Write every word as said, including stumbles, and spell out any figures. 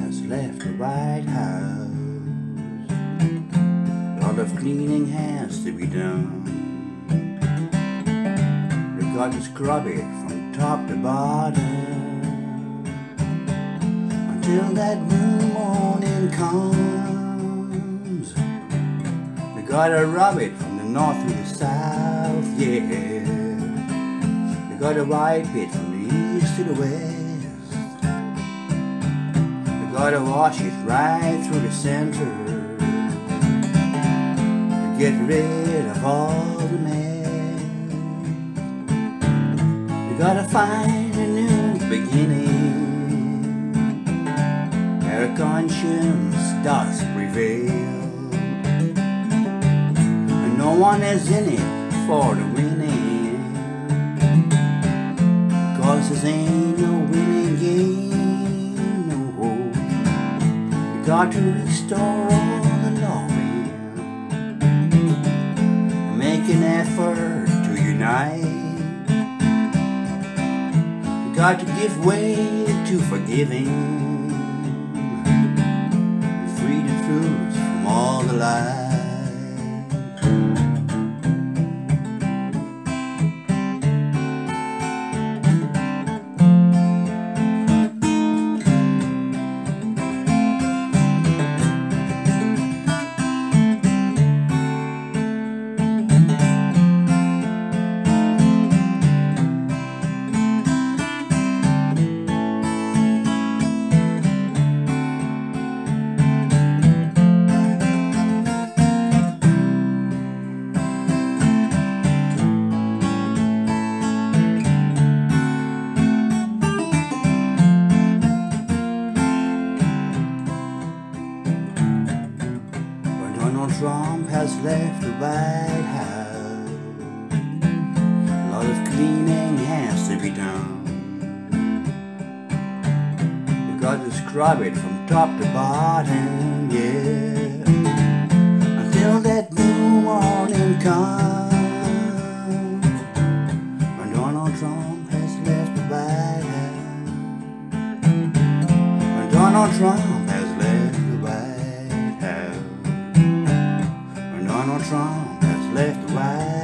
has left the White House. A lot of cleaning has to be done. They got to scrub it from top to bottom until that new morning comes. They gotta rub it from the north to the south, yeah. They gotta wipe it from the east to the west. They gotta wash it right through the center to get rid of all the mess. They gotta find a new beginning where conscience does prevail, and no one is in it for the winning, cause this ain't no winning game, no. We got to restore all the loving and make an effort to unite. We got to give way to forgiving and free the truth from all the lies. Donald Trump has left the White House. A lot of cleaning has to be done. You got to scrub it from top to bottom, yeah, until that new morning comes. When Donald Trump has left the White House. When Donald Trump has left the White House. Donald Trump has left the White House.